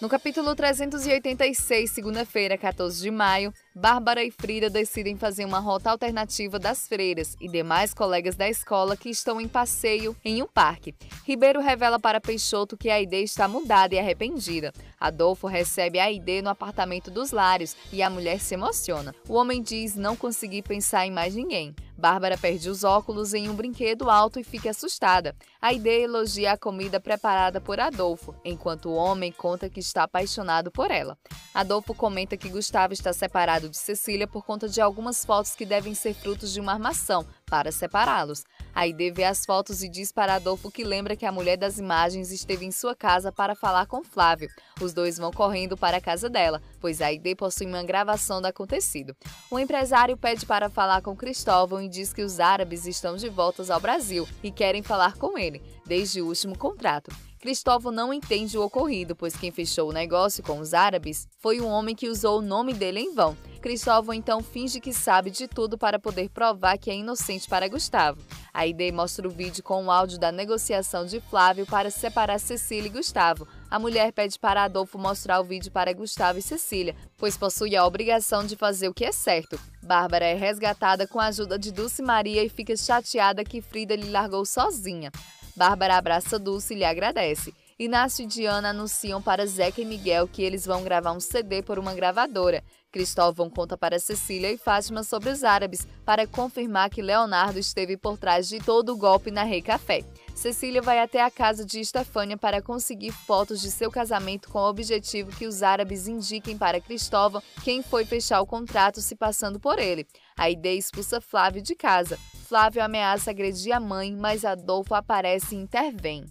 No capítulo 386, segunda-feira, 14 de maio, Bárbara e Frida decidem fazer uma rota alternativa das freiras e demais colegas da escola que estão em passeio em um parque. Ribeiro revela para Peixoto que Aide está mudada e arrependida. Adolfo recebe Aide no apartamento dos Lários e a mulher se emociona. O homem diz não conseguir pensar em mais ninguém. Bárbara perde os óculos em um brinquedo alto e fica assustada. Aide elogia a comida preparada por Adolfo, enquanto o homem conta que está apaixonado por ela. Adolfo comenta que Gustavo está separado de Cecília por conta de algumas fotos que devem ser frutos de uma armação para separá-los. Aide vê as fotos e diz para Adolfo que lembra que a mulher das imagens esteve em sua casa para falar com Flávio. Os dois vão correndo para a casa dela, pois Aide possui uma gravação do acontecido. O empresário pede para falar com Cristóvão e diz que os árabes estão de volta ao Brasil e querem falar com ele, desde o último contrato. Cristóvão não entende o ocorrido, pois quem fechou o negócio com os árabes foi um homem que usou o nome dele em vão. Cristóvão então finge que sabe de tudo para poder provar que é inocente para Gustavo. Aide mostra o vídeo com o áudio da negociação de Flávio para separar Cecília e Gustavo. A mulher pede para Adolfo mostrar o vídeo para Gustavo e Cecília, pois possui a obrigação de fazer o que é certo. Bárbara é resgatada com a ajuda de Dulce Maria e fica chateada que Frida lhe largou sozinha. Bárbara abraça Dulce e lhe agradece. Inácio e Diana anunciam para Zeca e Miguel que eles vão gravar um CD por uma gravadora. Cristóvão conta para Cecília e Fátima sobre os árabes, para confirmar que Leonardo esteve por trás de todo o golpe na Rei Café. Cecília vai até a casa de Estefânia para conseguir fotos de seu casamento com o objetivo que os árabes indiquem para Cristóvão quem foi fechar o contrato se passando por ele. Aide expulsa Flávio de casa. Flávio ameaça agredir a mãe, mas Adolfo aparece e intervém.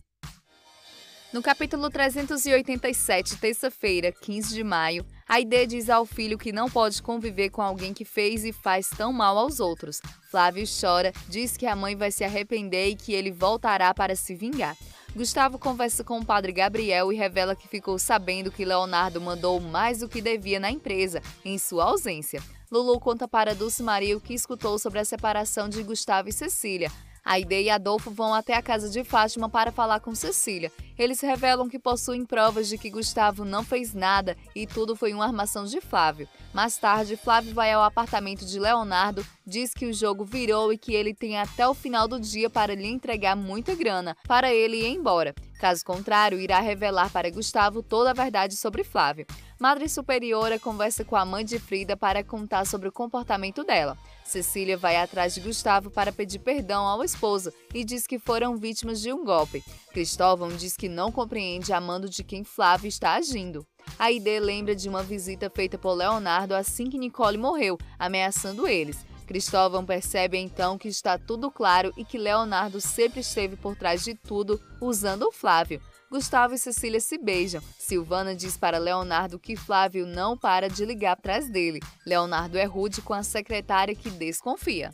No capítulo 387, terça-feira, 15 de maio, Aide diz ao filho que não pode conviver com alguém que fez e faz tão mal aos outros. Flávio chora, diz que a mãe vai se arrepender e que ele voltará para se vingar. Gustavo conversa com o padre Gabriel e revela que ficou sabendo que Leonardo mandou mais do que devia na empresa, em sua ausência. Lulu conta para Dulce Maria o que escutou sobre a separação de Gustavo e Cecília. Aide e Adolfo vão até a casa de Fátima para falar com Cecília. Eles revelam que possuem provas de que Gustavo não fez nada e tudo foi uma armação de Flávio. Mais tarde, Flávio vai ao apartamento de Leonardo, diz que o jogo virou e que ele tem até o final do dia para lhe entregar muita grana, para ele ir embora. Caso contrário, irá revelar para Gustavo toda a verdade sobre Flávio. Madre Superiora conversa com a mãe de Frida para contar sobre o comportamento dela. Cecília vai atrás de Gustavo para pedir perdão ao esposo e diz que foram vítimas de um golpe. Cristóvão diz que não compreende a mando de quem Flávio está agindo. Aide lembra de uma visita feita por Leonardo assim que Nicole morreu, ameaçando eles. Cristóvão percebe então que está tudo claro e que Leonardo sempre esteve por trás de tudo, usando o Flávio. Gustavo e Cecília se beijam. Silvana diz para Leonardo que Flávio não para de ligar atrás dele. Leonardo é rude com a secretária que desconfia.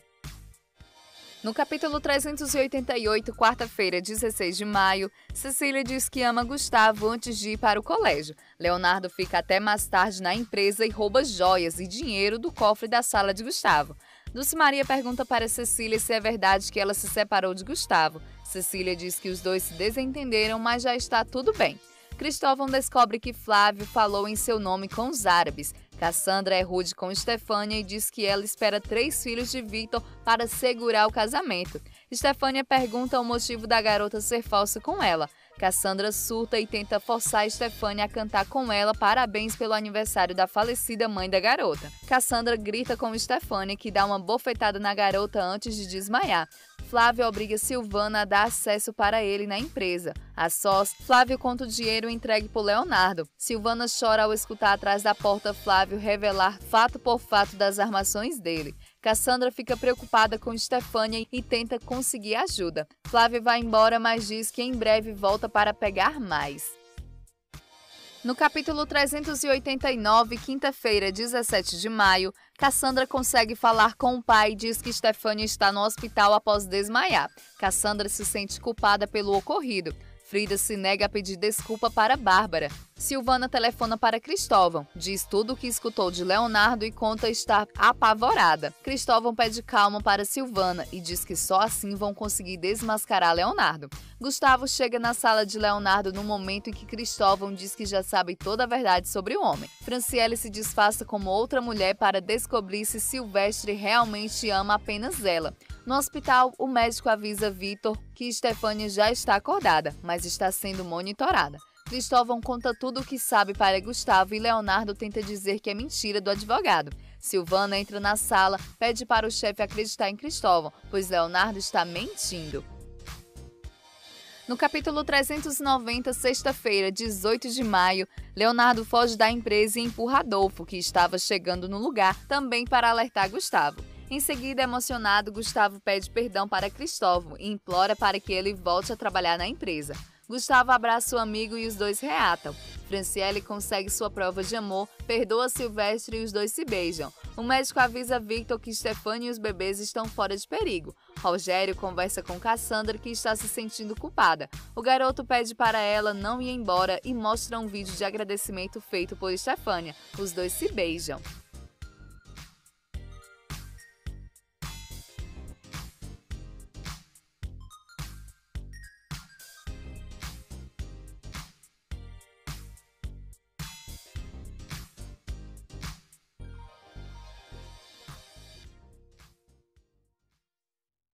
No capítulo 388, quarta-feira, 16 de maio, Cecília diz que ama Gustavo antes de ir para o colégio. Leonardo fica até mais tarde na empresa e rouba joias e dinheiro do cofre da sala de Gustavo. Dulce Maria pergunta para Cecília se é verdade que ela se separou de Gustavo. Cecília diz que os dois se desentenderam, mas já está tudo bem. Cristóvão descobre que Flávio falou em seu nome com os árabes. Cassandra é rude com Estefânia e diz que ela espera 3 filhos de Victor para segurar o casamento. Estefânia pergunta o motivo da garota ser falsa com ela. Cassandra surta e tenta forçar Estefânia a cantar com ela parabéns pelo aniversário da falecida mãe da garota. Cassandra grita com Estefânia, que dá uma bofetada na garota antes de desmaiar. Flávio obriga Silvana a dar acesso para ele na empresa. A sós, Flávio conta o dinheiro entregue por Leonardo. Silvana chora ao escutar atrás da porta Flávio revelar fato por fato das armações dele. Cassandra fica preocupada com Estefânia e tenta conseguir ajuda. Flávio vai embora, mas diz que em breve volta para pegar mais. No capítulo 389, quinta-feira, 17 de maio, Cassandra consegue falar com o pai e diz que Estefânia está no hospital após desmaiar. Cassandra se sente culpada pelo ocorrido. Frida se nega a pedir desculpa para Bárbara. Silvana telefona para Cristóvão, diz tudo o que escutou de Leonardo e conta estar apavorada. Cristóvão pede calma para Silvana e diz que só assim vão conseguir desmascarar Leonardo. Gustavo chega na sala de Leonardo no momento em que Cristóvão diz que já sabe toda a verdade sobre o homem. Franciele se disfarça como outra mulher para descobrir se Silvestre realmente ama apenas ela. No hospital, o médico avisa Vitor que Stefânia já está acordada, mas está sendo monitorada. Cristóvão conta tudo o que sabe para Gustavo e Leonardo tenta dizer que é mentira do advogado. Silvana entra na sala, pede para o chefe acreditar em Cristóvão, pois Leonardo está mentindo. No capítulo 390, sexta-feira, 18 de maio, Leonardo foge da empresa e empurra Adolfo, que estava chegando no lugar, também para alertar Gustavo. Em seguida, emocionado, Gustavo pede perdão para Cristóvão e implora para que ele volte a trabalhar na empresa. Gustavo abraça o amigo e os dois reatam. Franciele consegue sua prova de amor, perdoa Silvestre e os dois se beijam. O médico avisa Victor que Stefânia e os bebês estão fora de perigo. Rogério conversa com Cassandra, que está se sentindo culpada. O garoto pede para ela não ir embora e mostra um vídeo de agradecimento feito por Stefânia. Os dois se beijam.